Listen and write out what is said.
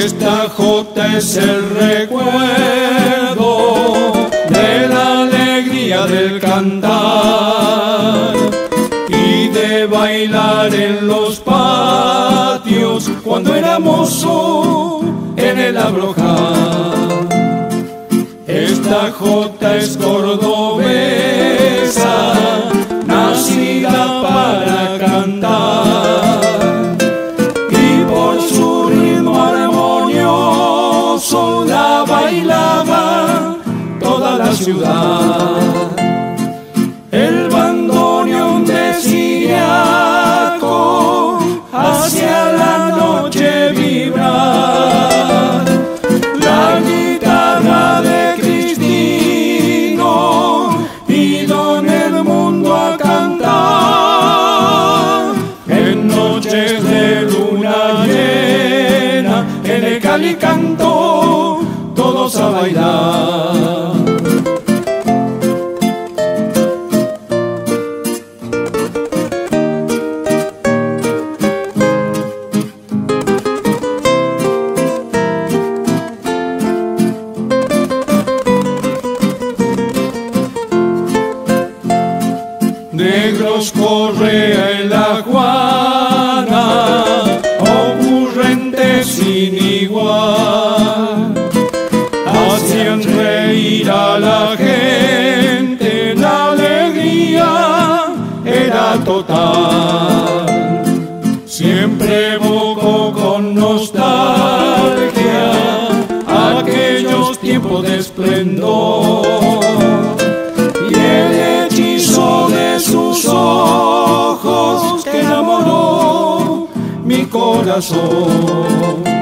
Esta jota es el recuerdo de la alegría del cantar y de bailar en los patios cuando era mozo en el Abrojal. Esta jota es cordobesa, nacida para cantar, y por su ritmo armonioso la bailaba toda la ciudad. El bandoneón de Siriaco hacia la noche vibrar, la guitarra de Cristino y don el mundo a cantar. En noches de luna llena, en el Cali cantó, todos a bailar. Negros Correa en la Juana, ocurrente sin igual, hacían reír a la gente, la alegría era total. Siempre evocó con nostalgia aquellos tiempos de esplendor y el hechizo de sus ojos que enamoró mi corazón.